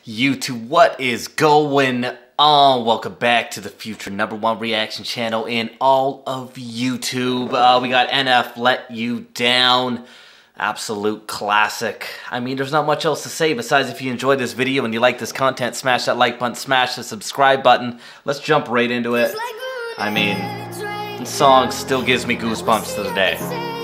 YouTube, what is going on? Welcome back to the future #1 reaction channel in all of YouTube. We got NF Let You Down. Absolute classic. I mean, there's not much else to say besides if you enjoyed this video and you like this content, smash that like button, smash the subscribe button. Let's jump right into it. I mean, the song still gives me goosebumps to the day.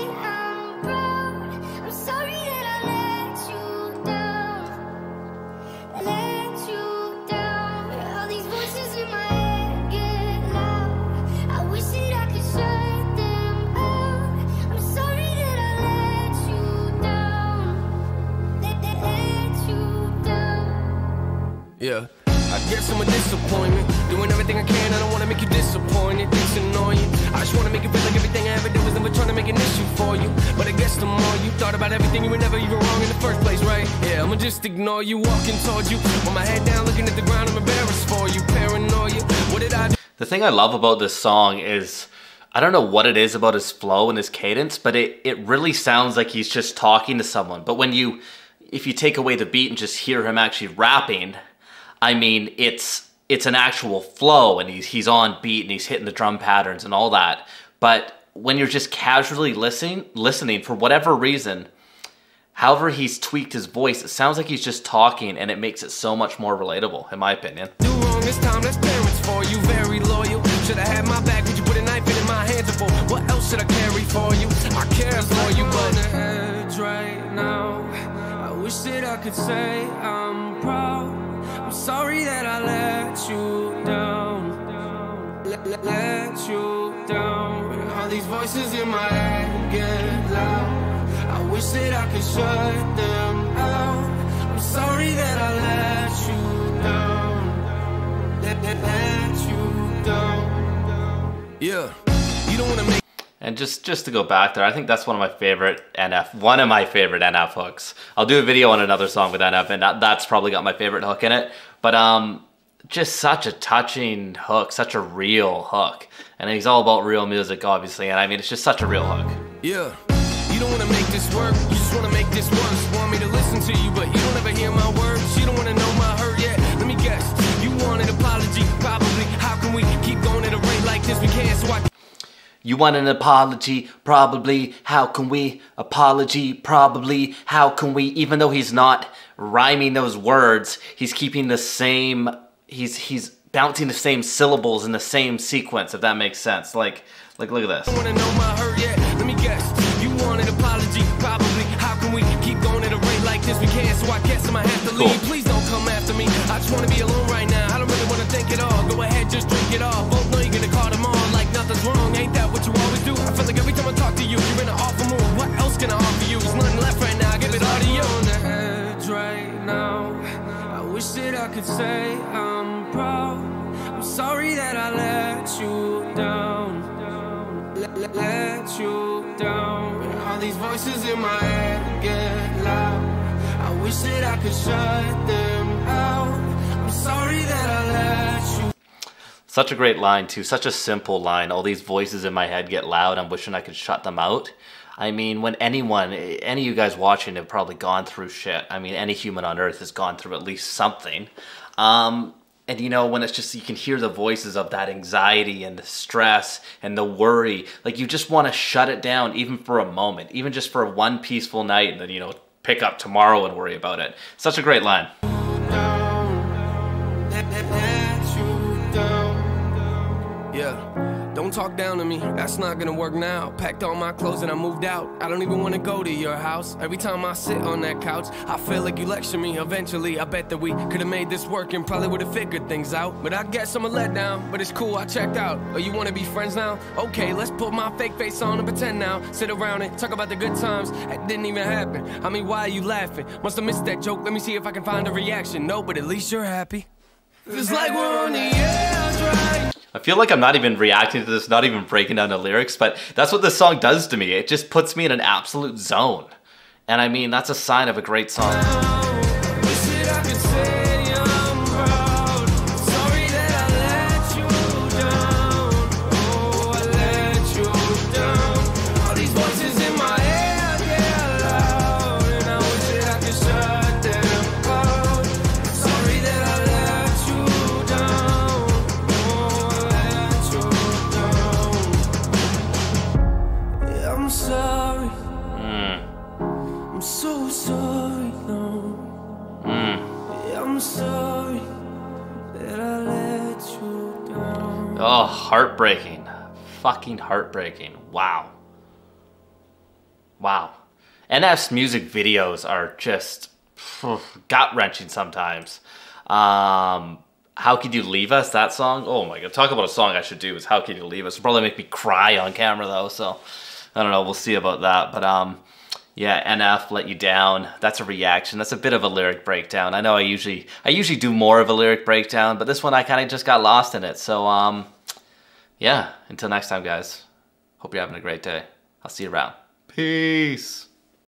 Yeah, I guess I'm a disappointment. Doing everything I can, I don't want to make you disappointed. It's annoying. I just want to make it feel like everything I ever did was never trying to make an issue for you. But I guess the more you thought about everything, you were never even wrong in the first place, right? Yeah, I'ma just ignore you, walking towards you. With my head down, looking at the ground, I'm embarrassed for you. Paranoia, what did I do? The thing I love about this song is, I don't know what it is about his flow and his cadence, but it really sounds like he's just talking to someone. But if you take away the beat and just hear him actually rapping, I mean, it's an actual flow, and he's on beat, and he's hitting the drum patterns and all that. But when you're just casually listening for whatever reason, however he's tweaked his voice, it sounds like he's just talking, and it makes it so much more relatable, in my opinion. Do wrong this time, that's parents for you, very loyal. Should have had my back, would you put a knife in my hands for? What else should I carry for you? I care for you, but on the edge right now. I wish that I could say I'm proud. I'm sorry that I let you down. Let you down. All these voices in my head get loud. I wish that I could shut them out. I'm sorry that I let you down. Let you down. Yeah, you don't wanna make. And just to go back there, I think that's one of my favorite NF hooks. I'll do a video on another song with NF, and that's probably got my favorite hook in it. But just such a touching hook, such a real hook. And he's all about real music, obviously, and I mean, it's just such a real hook. Yeah, you don't wanna make this work, you just wanna make this worse. Want me to listen to you, but you don't ever hear my words. You don't wanna know my hurt yet, let me guess. You want an apology, probably. How can we keep going at a rate like this? We can't, so You want an apology, probably. How can we? Apology, probably. How can we? Even though he's not rhyming those words, he's keeping the same, he's bouncing the same syllables in the same sequence, if that makes sense. Like look at this. I wanna know my hurt yet, let me guess. You want an apology, probably. How can we keep going at a rate like this? We can't, so I guess I might have to leave. Please don't come after me. I just wanna be alone right now. I don't really wanna think at all. Go ahead, just drink it all. Both know you're gonna call them on like nothing's wrong. Ain't that what you always do? I feel like every time I talk to you, you're in an awful mood. What else can I offer you? There's nothing left right now. I give it all to you. On the edge right now. I wish that I could say I'm proud. I'm sorry that I let you down. Let you down. All these voices in my head get loud. I wish that I could shut them out. I'm sorry that I let you. Such a great line too, such a simple line. All these voices in my head get loud, I'm wishing I could shut them out. I mean, when any of you guys watching have probably gone through shit. I mean, any human on earth has gone through at least something. And you know, when it's just, you can hear the voices of that anxiety and the stress and the worry. Like, you just want to shut it down even for a moment, even just for one peaceful night, and then, you know, pick up tomorrow and worry about it. Such a great line. Yeah, don't talk down to me, that's not gonna work now. Packed all my clothes and I moved out. I don't even wanna go to your house. Every time I sit on that couch, I feel like you lecture me. Eventually, I bet that we could've made this work and probably would've figured things out. But I guess I'm a letdown, but it's cool, I checked out. Oh, you wanna be friends now? Okay, let's put my fake face on and pretend now. Sit around and talk about the good times that didn't even happen. I mean, why are you laughing? Must have missed that joke, let me see if I can find a reaction. No, but at least you're happy. Feels like we're on the edge right. I feel like I'm not even reacting to this, not even breaking down the lyrics, but that's what this song does to me. It just puts me in an absolute zone. And I mean, that's a sign of a great song. Sorry Oh, heartbreaking. Fucking heartbreaking. Wow. Wow. NF's music videos are just gut-wrenching sometimes. How Could You Leave Us? That song? Oh my god. Talk about a song I should do is How Could You Leave Us? It'll probably make me cry on camera though, so I don't know. We'll see about that. But yeah, NF, Let You Down. That's a reaction. That's a bit of a lyric breakdown. I know I usually do more of a lyric breakdown, but this one I kind of just got lost in it. So yeah, until next time, guys. Hope you're having a great day. I'll see you around. Peace.